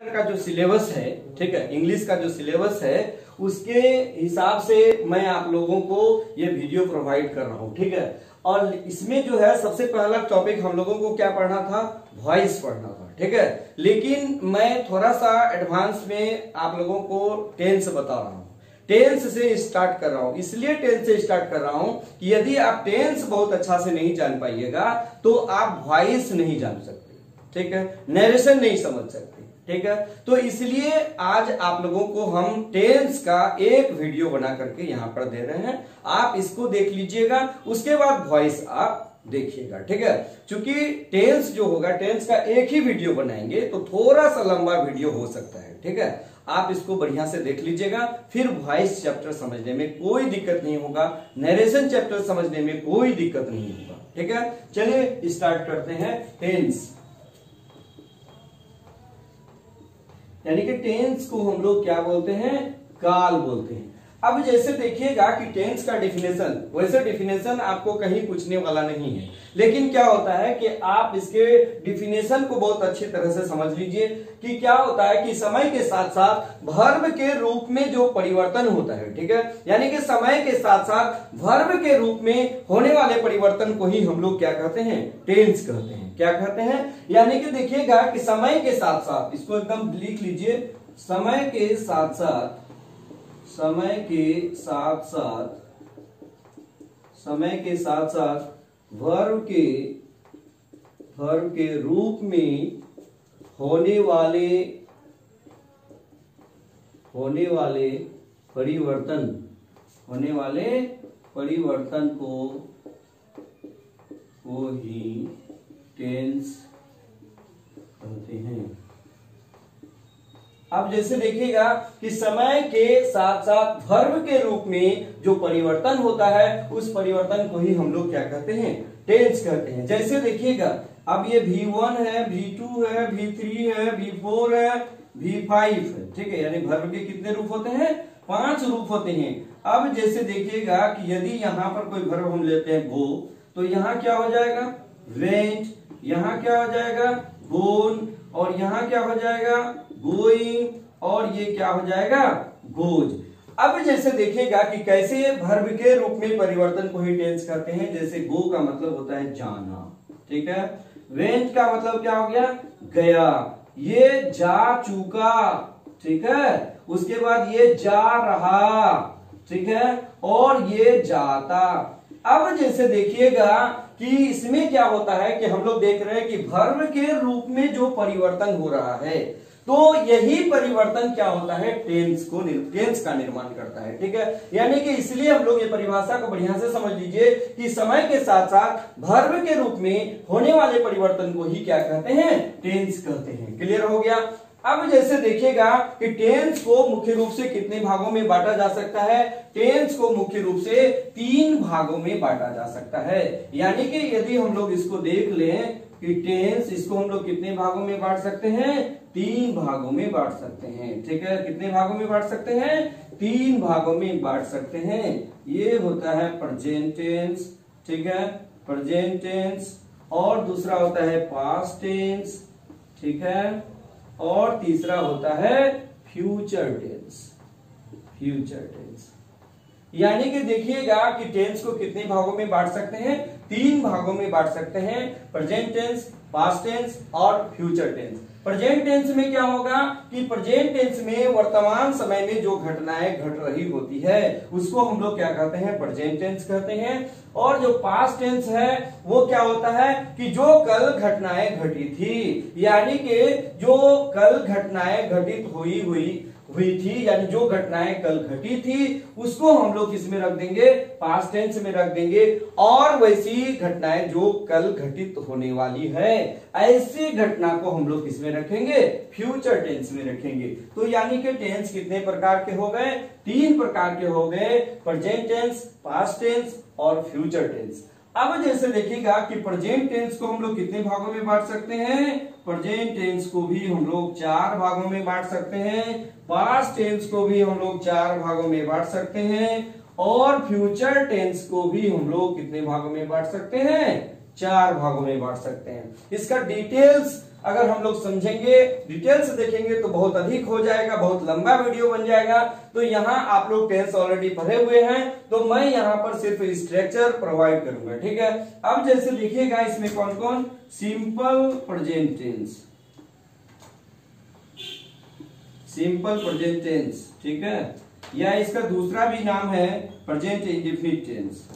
का जो सिलेबस है, ठीक है, इंग्लिश का जो सिलेबस है उसके हिसाब से मैं आप लोगों को ये वीडियो प्रोवाइड कर रहा हूँ, ठीक है। और इसमें जो है सबसे पहला टॉपिक हम लोगों को क्या पढ़ना था, वॉइस पढ़ना था, ठीक है। लेकिन मैं थोड़ा सा एडवांस में आप लोगों को टेंस बता रहा हूँ, टेंस से स्टार्ट कर रहा हूं। इसलिए टेंस से स्टार्ट कर रहा हूं कि यदि आप टेंस बहुत अच्छा से नहीं जान पाइएगा तो आप वॉइस नहीं जान सकते, ठीक है, नरेशन नहीं समझ सकते, ठीक है। तो इसलिए आज आप लोगों को हम टेंस का एक वीडियो बना करके यहां पर दे रहे हैं, आप इसको देख लीजिएगा, उसके बाद वॉइस आप देखिएगा, ठीक है। क्योंकि टेंस जो होगा, टेंस का एक ही वीडियो बनाएंगे तो थोड़ा सा लंबा वीडियो हो सकता है, ठीक है। आप इसको बढ़िया से देख लीजिएगा, फिर वॉइस चैप्टर समझने में कोई दिक्कत नहीं होगा, नरेशन चैप्टर समझने में कोई दिक्कत नहीं होगा, ठीक है। चलिए स्टार्ट करते हैं। टेंस यानी कि टेंस को हम लोग क्या बोलते हैं, काल बोलते हैं। अब जैसे देखिएगा कि टेंस का डिफिनेशन, वैसे डिफिनेशन आपको कहीं पूछने वाला नहीं है, लेकिन क्या होता है कि आप इसके डिफिनेशन को बहुत अच्छी तरह से समझ लीजिए कि क्या होता है कि समय के साथ साथ वर्ब के रूप में जो परिवर्तन होता है, ठीक है, यानी कि समय के साथ साथ वर्ब के रूप में होने वाले परिवर्तन को ही हम लोग क्या कहते हैं, टेंस कहते हैं। क्या कहते हैं, यानी कि देखिएगा कि समय के साथ साथ, इसको एकदम लिख लीजिए, समय के साथ साथ, समय के साथ साथ वर्ब के रूप में होने वाले परिवर्तन को ही टेंस कहते हैं। अब जैसे देखिएगा कि समय के साथ साथ वर्ब के रूप में जो परिवर्तन होता है उस परिवर्तन को ही हम लोग क्या कहते हैं, टेंस कहते हैं। जैसे देखिएगा अब ये V1 है, V2 है, V3 है, V4 है, V5 है, ठीक है, यानी वर्ब के कितने रूप होते हैं, 5 रूप होते हैं। अब जैसे देखिएगा कि यदि यहां पर कोई वर्ब हम लेते हैं गो, तो यहां क्या हो जाएगा, वेंट, यहां क्या हो जाएगा, गोन, और यहां क्या हो जाएगा, गोइंग, और ये क्या हो जाएगा, गोज। अब जैसे देखिएगा कि कैसे वर्ब के रूप में परिवर्तन को ही टेंस कहते हैं। जैसे गो का मतलब होता है जाना, ठीक है, वेंट का मतलब क्या हो गया, गया, ये जा चुका, ठीक है, उसके बाद ये जा रहा, ठीक है, और ये जाता। अब जैसे देखिएगा कि इसमें क्या होता है कि हम लोग देख रहे हैं कि वर्ब के रूप में जो परिवर्तन हो रहा है, तो यही परिवर्तन क्या होता है, टेंस का निर्माण करता है, ठीक है। यानी कि इसलिए हम लोग ये परिभाषा को बढ़िया से समझ लीजिए कि समय के साथ साथ वर्ब के रूप में होने वाले परिवर्तन को ही क्या कहते हैं, टेंस कहते हैं। क्लियर हो गया। अब जैसे देखिएगा कि टेंस को मुख्य रूप से कितने भागों में बांटा जा सकता है, टेंस को मुख्य रूप से 3 भागों में बांटा जा सकता है। यानी कि यदि हम लोग इसको देख लें कि टेंस, इसको हम लोग कितने भागों में बांट सकते हैं, 3 भागों में बांट सकते हैं, ठीक है। कितने भागों में बांट सकते हैं, 3 भागों में बांट सकते हैं। ये होता है प्रेजेंट टेंस, ठीक है, प्रेजेंट टेंस, और दूसरा होता है पास्ट टेंस, ठीक है, और तीसरा होता है फ्यूचर टेंस, फ्यूचर टेंस। यानी कि देखिएगा कि टेंस को कितने भागों में बांट सकते हैं, 3 भागों में बांट सकते हैं, प्रेजेंट टेंस, पास्ट टेंस और फ्यूचर टेंस। प्रेजेंट टेंस में क्या होगा कि प्रेजेंट टेंस में वर्तमान समय में जो घटनाएं घट रही होती है उसको हम लोग क्या कहते हैं, प्रेजेंट टेंस कहते हैं। और जो पास्ट टेंस है वो क्या होता है कि जो कल घटनाएं घटी थी, यानी कि जो कल घटनाएं घटित हुई थी, यानी जो घटनाएं कल घटी थी उसको हम लोग किसमें रख देंगे, पास्ट टेंस में रख देंगे। और वैसी घटनाएं जो कल घटित होने वाली है, ऐसी घटना को हम लोग किसमें रखेंगे, फ्यूचर टेंस में रखेंगे। तो यानी कि टेंस कितने प्रकार के हो गए, 3 प्रकार के हो गए, प्रेजेंट टेंस, पास्ट टेंस और फ्यूचर टेंस। अब जैसे देखिएगा कि प्रेजेंट टेंस को हम लोग कितने भागों में बांट सकते हैं, प्रेजेंट टेंस को भी हम लोग 4 भागों में बांट सकते हैं, पास्ट टेंस को भी हम लोग 4 भागों में बांट सकते हैं, और फ्यूचर टेंस को भी हम लोग कितने भागों में बांट सकते हैं, 4 भागों में बांट सकते हैं। इसका डिटेल्स अगर हम लोग समझेंगे, डिटेल से देखेंगे तो बहुत अधिक हो जाएगा, बहुत लंबा वीडियो बन जाएगा। तो यहाँ आप लोग टेंस ऑलरेडी पढ़े हुए हैं, तो मैं यहाँ पर सिर्फ स्ट्रक्चर प्रोवाइड करूंगा, ठीक है। अब जैसे देखिएगा इसमें कौन कौन, simple present tense, simple present tense, ठीक है, या इसका दूसरा भी नाम है present indefinite tense.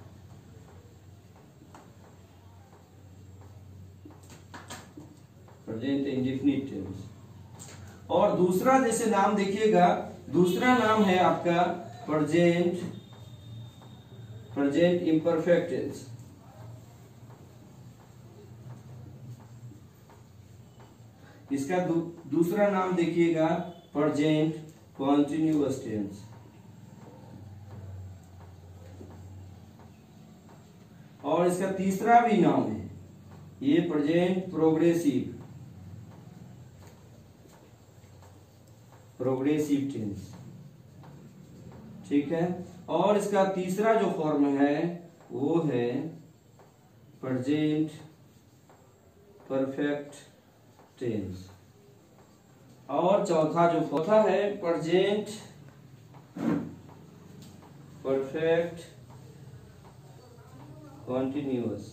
Present indefinite tense. और दूसरा जैसे नाम देखिएगा, दूसरा नाम है आपका प्रेजेंट इम्परफेक्ट टेंस। इसका दूसरा नाम देखिएगा प्रेजेंट कॉन्टिन्यूअस टेंस। और इसका तीसरा भी नाम है ये प्रेजेंट प्रोग्रेसिव टेंस, ठीक है। और इसका तीसरा जो फॉर्म है वो है प्रेजेंट परफेक्ट टेंस। और चौथा है प्रेजेंट परफेक्ट कंटिन्यूअस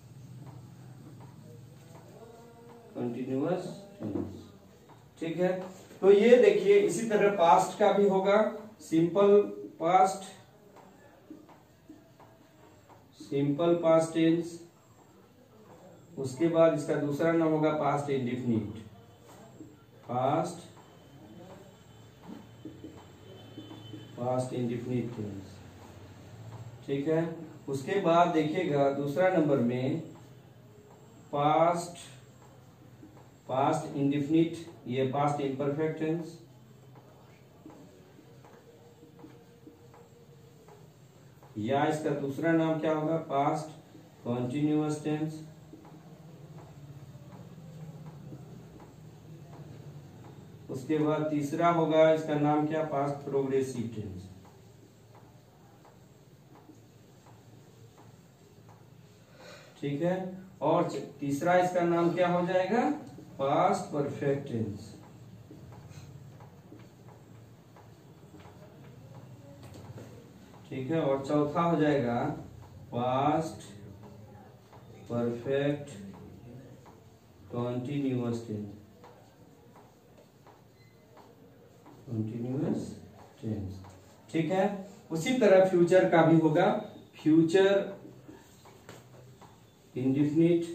टेंस, ठीक है। तो ये देखिए, इसी तरह पास्ट का भी होगा, सिंपल पास्ट टेंस। उसके बाद इसका दूसरा नाम होगा पास्ट इंडेफिनिट टेंस, ठीक है। उसके बाद देखिएगा दूसरा नंबर में पास्ट इंडेफिनिट, ये पास्ट इम्परफेक्ट टेंस। या इसका दूसरा नाम क्या होगा, पास्ट कॉन्टिन्यूअस टेंस। उसके बाद तीसरा होगा, इसका नाम क्या, पास्ट प्रोग्रेसिव टेंस। ठीक है। और तीसरा इसका नाम क्या हो जाएगा, पास्ट परफेक्ट टेंस। ठीक है। और चौथा हो जाएगा पास्ट परफेक्ट कॉन्टिन्यूअस टेंस, ठीक है। उसी तरह फ्यूचर का भी होगा, फ्यूचर इंडेफिनिट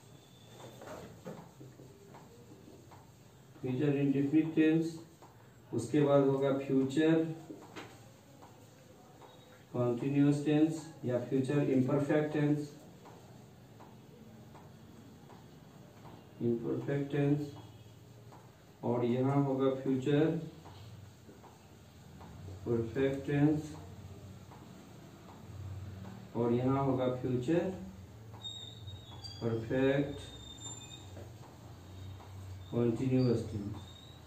टेंस। उसके बाद होगा फ्यूचर कॉन्टिन्यूअस टेंस या फ्यूचर इम्परफेक्ट टेंस। और यहां होगा फ्यूचर परफेक्ट टेंस। और यहां होगा फ्यूचर परफेक्ट कॉन्टिन्यूअस टेंस।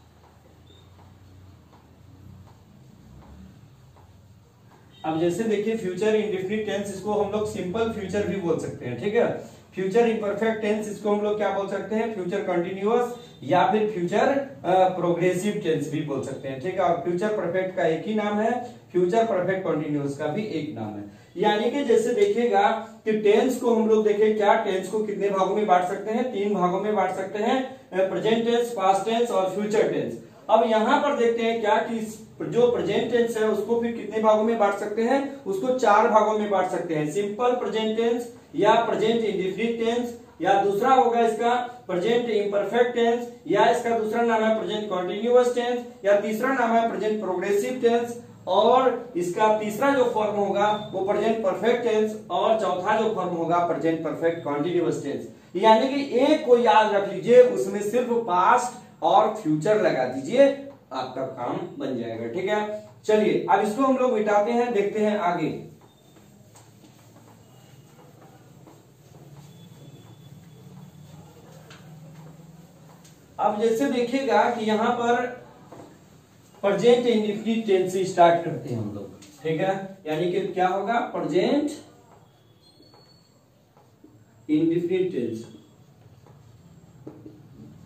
अब जैसे देखिए फ्यूचर इंडेफिनिट टेंस, इसको हम लोग सिंपल फ्यूचर भी बोल सकते हैं, ठीक है। फ्यूचर इम्परफेक्ट टेंस, इसको हम लोग क्या बोल सकते हैं, फ्यूचर कंटिन्यूअस या फिर फ्यूचर प्रोग्रेसिव टेंस भी बोल सकते हैं, ठीक है। और फ्यूचर परफेक्ट का एक ही नाम है, फ्यूचर परफेक्ट कंटिन्यूअस का भी एक नाम है। यानी कि जैसे देखिएगा कि टेंस को हम लोग देखें, क्या टेंस को कितने भागों में बांट सकते हैं, 3 भागों में बांट सकते हैं, प्रेजेंट टेंस, पास्ट टेंस और फ्यूचर टेंस। अब यहां पर देखते हैं क्या कि जो प्रेजेंट टेंस है उसको फिर कितने भागों में बांट सकते हैं, उसको 4 भागों में बांट सकते हैं, सिंपल प्रेजेंट टेंस या प्रेजेंट इंडेफिनिट टेंस, या दूसरा होगा इसका प्रेजेंट इम्परफेक्ट टेंस, या इसका दूसरा नाम है प्रेजेंट कॉन्टिन्यूअस टेंस, या तीसरा नाम है प्रेजेंट प्रोग्रेसिव टेंस, और इसका तीसरा जो फॉर्म होगा वो प्रेजेंट परफेक्ट टेंस, और चौथा जो फॉर्म होगा प्रेजेंट परफेक्ट कॉन्टिन्यूअस टेंस। यानी कि एक को याद रख लीजिए, उसमें सिर्फ पास्ट और फ्यूचर लगा दीजिए, आपका काम बन जाएगा, ठीक है। चलिए अब इसको हम लोग मिटाते हैं, देखते हैं आगे। अब जैसे देखिएगा कि यहां पर प्रेजेंट इंडेफिनिट टेंस से स्टार्ट करते हैं हम लोग, ठीक है। यानी कि क्या होगा, present indefinite tense.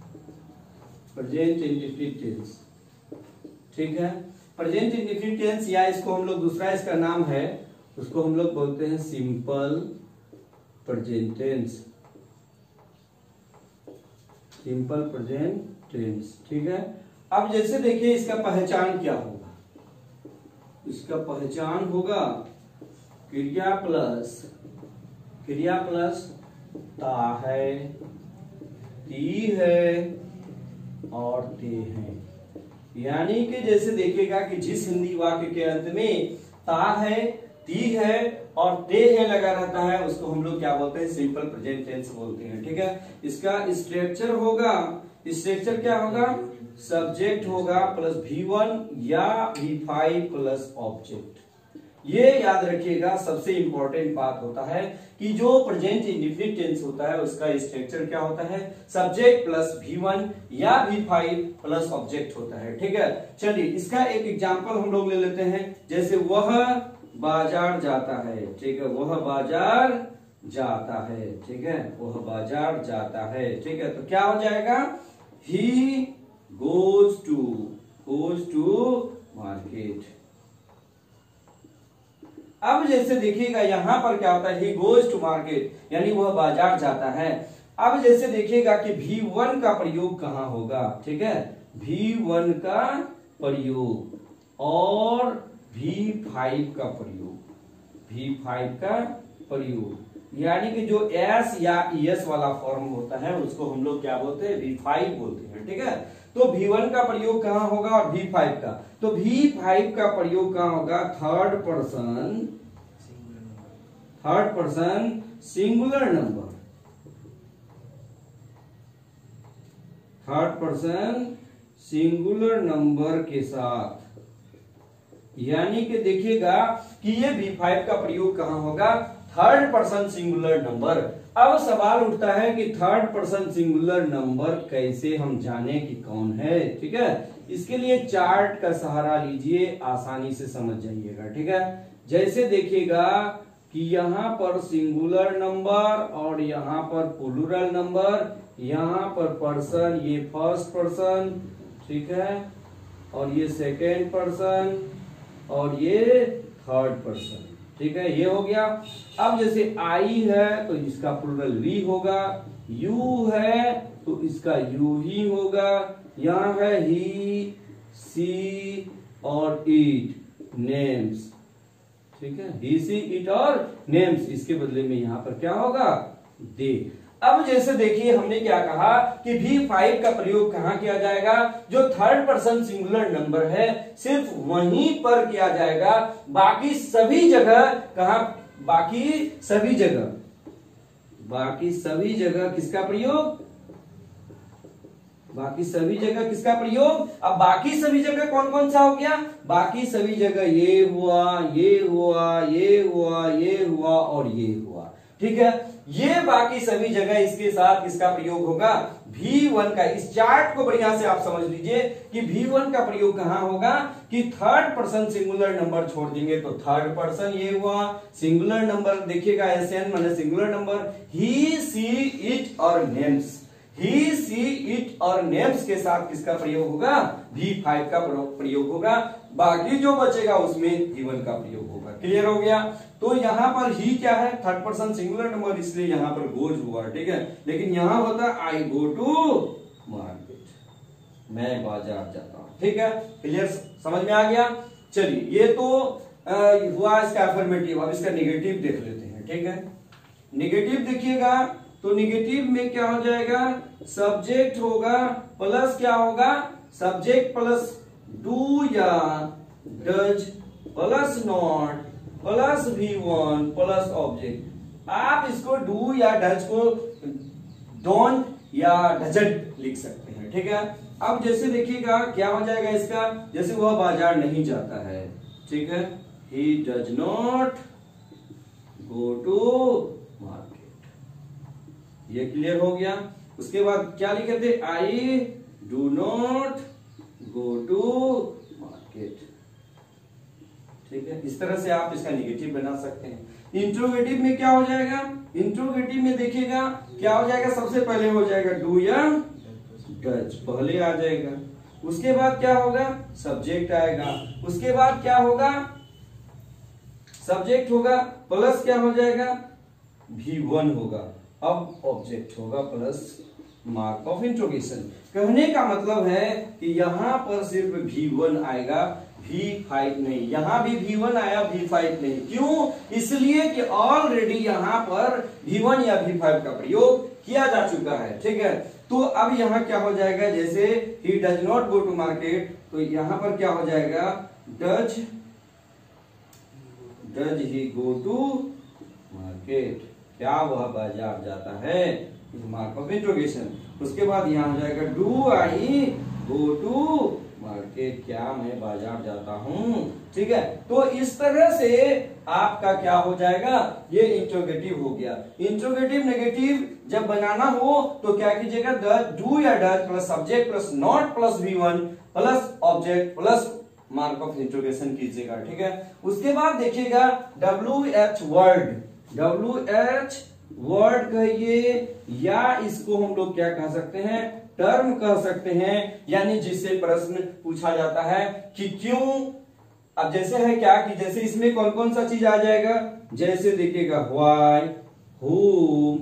Present indefinite tense, ठीक है। प्रेजेंट इंडेफिनिट टेंस या इसको हम लोग दूसरा इसका नाम है, उसको हम लोग बोलते हैं simple present tense, simple present tense, ठीक है। अब जैसे देखिए इसका पहचान क्या होगा, इसका पहचान होगा क्रिया प्लस ता है, ती है और ते है। यानी कि जैसे देखिएगा कि जिस हिंदी वाक्य के अंत में ता है, ती है और ते है लगा रहता है, उसको हम लोग क्या बोलते हैं, सिंपल प्रेजेंट टेंस बोलते हैं, ठीक है। इसका स्ट्रक्चर होगा, स्ट्रक्चर क्या होगा, सब्जेक्ट होगा प्लस V1 या V5 प्लस ऑब्जेक्ट। ये याद रखिएगा, सबसे इंपॉर्टेंट बात होता है कि जो प्रेजेंट इंडेफिनिट टेंस होता है उसका स्ट्रक्चर क्या होता है, सब्जेक्ट प्लस V1 या V5 प्लस ऑब्जेक्ट होता है, ठीक है। चलिए इसका एक एग्जांपल हम लोग ले लेते हैं, जैसे वह बाजार जाता है, ठीक है, वह बाजार जाता है, ठीक है, वह बाजार जाता है, ठीक है। तो क्या हो जाएगा, ही goes to market। अब जैसे देखिएगा यहां पर क्या होता है, he goes to market, यानी वह बाजार जाता है। अब जैसे देखिएगा कि V1 का प्रयोग कहां होगा, ठीक है, V1 का प्रयोग और V5 का प्रयोग, V5 का प्रयोग, यानी कि जो S या ES वाला फॉर्म होता है उसको हम लोग क्या बोलते हैं, V5 बोलते हैं, ठीक है। तो V1 का प्रयोग कहां होगा और V5 का, तो V5 का प्रयोग कहां होगा, third person singular number, third person singular number के साथ। यानी कि देखिएगा कि ये V5 का प्रयोग कहां होगा, थर्ड पर्सन सिंगुलर नंबर। अब सवाल उठता है कि थर्ड पर्सन सिंगुलर नंबर कैसे हम जाने कि कौन है, ठीक है। इसके लिए चार्ट का सहारा लीजिए, आसानी से समझ जाइएगा, ठीक है। जैसे देखिएगा कि यहाँ पर सिंगुलर नंबर और यहाँ पर प्लूरल नंबर, यहाँ पर पर्सन, ये फर्स्ट पर्सन, ठीक है, और ये सेकेंड पर्सन और ये थर्ड पर्सन, ठीक है, ये हो गया। अब जैसे आई है तो इसका प्लूरल वी होगा, यू है तो इसका यू ही होगा, यहाँ है ही, सी और इट, नेम्स, ठीक है, ही, सी, इट और नेम्स, इसके बदले में यहाँ पर क्या होगा, दे। अब जैसे देखिए हमने क्या कहा कि V5 का प्रयोग कहां किया जाएगा, जो थर्ड पर्सन सिंगुलर नंबर है सिर्फ वहीं पर किया जाएगा, बाकी सभी जगह कहां, बाकी सभी जगह किसका प्रयोग, बाकी सभी जगह किसका प्रयोग। अब बाकी सभी जगह कौन कौन सा हो गया, बाकी सभी जगह ये हुआ, ये हुआ, ये हुआ, ये हुआ और ये हुआ, ठीक है। ये बाकी सभी जगह इसके साथ किसका प्रयोग होगा, V1 का। इस चार्ट को बढ़िया से आप समझ लीजिए कि V1 का प्रयोग कहां होगा कि थर्ड पर्सन सिंगुलर नंबर छोड़ देंगे तो थर्ड पर्सन ये हुआ, सिंगुलर नंबर देखिएगा SN माने singular number, he, she, it और नेम्स, ही, सी, इट और नेम्स के साथ किसका प्रयोग होगा, V5 का प्रयोग होगा, बाकी जो बचेगा उसमें V1 का प्रयोग होगा। क्लियर हो गया। तो यहाँ पर ही क्या है, थर्ड पर्सन सिंगुलर नंबर, इसलिए यहाँ पर गोज हुआ, ठीक है। लेकिन यहाँ होता आई गो टू मार्केट, मैं बाजार जाता हूं, ठीक है। क्लियर, समझ में आ गया। चलिए ये तो हुआ इसका अफर्मेटिव। अब इसका निगेटिव देख लेते हैं, ठीक है। निगेटिव देखिएगा तो निगेटिव में क्या हो जाएगा, सब्जेक्ट होगा प्लस क्या होगा, सब्जेक्ट प्लस डू या does plus not plus V1 plus object. आप इसको डू या डज को डोंट या डजंट लिख सकते हैं, ठीक है। अब जैसे देखिएगा क्या हो जाएगा इसका, जैसे वह बाजार नहीं जाता है, ठीक है, he does not go to market, ये क्लियर हो गया। उसके बाद क्या लिखे थे, I do not go to market, ठीक है। इस तरह से आप इसका निगेटिव बना सकते हैं। इंट्रोगेटिव में क्या हो जाएगा, इंट्रोगेटिव में देखिएगा क्या हो जाएगा, सबसे पहले हो जाएगा डू या डज पहले आ जाएगा। उसके बाद क्या होगा, सब्जेक्ट आएगा। उसके बाद क्या होगा, सब्जेक्ट होगा प्लस क्या हो जाएगा, V1 होगा। अब ऑब्जेक्ट होगा प्लस मार्क ऑफ इंट्रोगेशन। कहने का मतलब है कि यहां पर सिर्फ V1 आएगा, V5 नहीं। यहां भी V1 आया, V5 नहीं। क्यों, इसलिए कि ऑलरेडी यहां पर V1 या V5 का प्रयोग किया जा चुका है। ठीक है, तो अब यहां क्या हो जाएगा, जैसे ही does not go to market, तो यहां पर क्या हो जाएगा, does he go to market, क्या वह बाजार जाता है, मार्क ऑफ इंट्रोगेशन। उसके बाद यहां हो जाएगा do I go to market, क्या मैं बाजार जाता हूं। ठीक है, तो इस तरह से आपका क्या हो जाएगा, ये इंट्रोगेटिव हो गया। इंट्रोगेटिव नेगेटिव जब बनाना हो तो क्या कीजिएगा, डू या does plus subject plus not plus V1 plus object plus mark of interrogation कीजिएगा। ठीक है, उसके बाद देखिएगा WH वर्ड कहिए, या इसको हम लोग क्या कह सकते हैं, टर्म कह सकते हैं, यानी जिससे प्रश्न पूछा जाता है कि क्यों। अब जैसे है क्या कि जैसे इसमें कौन कौन सा चीज आ जाएगा, जैसे देखिएगा व्हाई, हु,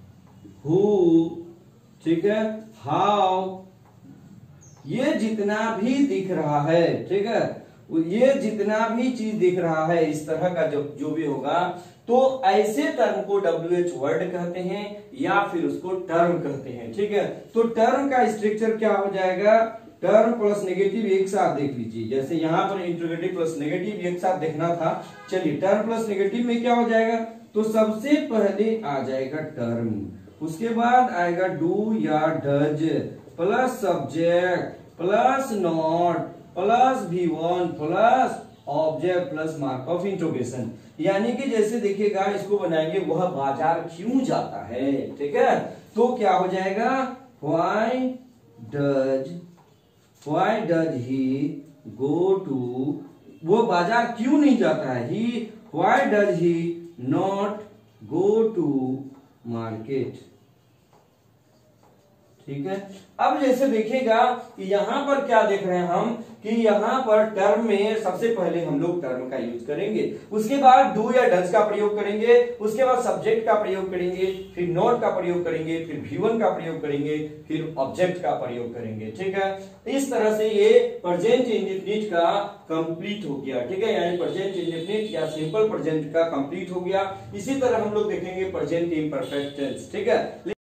ठीक है, हाउ, ये जितना भी दिख रहा है, ठीक है, ये जितना भी चीज दिख रहा है इस तरह का जो भी होगा, तो ऐसे टर्म को WH वर्ड कहते हैं या फिर उसको टर्म कहते हैं। ठीक है, तो टर्म का स्ट्रक्चर क्या हो जाएगा, टर्म प्लस नेगेटिव एक साथ देख लीजिए। जैसे यहां पर इंट्रोगेटिव प्लस नेगेटिव एक साथ देखना था, चलिए टर्म प्लस नेगेटिव में क्या हो जाएगा, तो सबसे पहले आ जाएगा टर्म, उसके बाद आएगा डू या does plus subject plus not plus V1 plus object plus mark of interrogation. यानी कि जैसे देखिएगा इसको बनाएंगे, वह बाजार क्यों जाता है। ठीक है, तो क्या हो जाएगा, why does he go to, वो बाजार क्यों नहीं जाता है, why does he not go to market. ठीक है, अब जैसे देखिएगा कि यहां पर क्या देख रहे हैं हम, कि यहां पर टर्म में सबसे पहले हम लोग टर्म का यूज करेंगे, उसके बाद डू या डज का प्रयोग करेंगे, उसके बाद सब्जेक्ट का प्रयोग करेंगे, फिर नॉट का प्रयोग करेंगे, फिर V1 का प्रयोग करेंगे, फिर ऑब्जेक्ट का प्रयोग करेंगे। ठीक है, इस तरह से ये प्रेजेंट इंडेफिनिट का कंप्लीट हो गया। ठीक है, यानी प्रेजेंट इंडेफिनिट या सिंपल प्रेजेंट का कंप्लीट हो गया। इसी तरह हम लोग देखेंगे प्रेजेंट इम्परफेक्ट टेंस। ठीक है।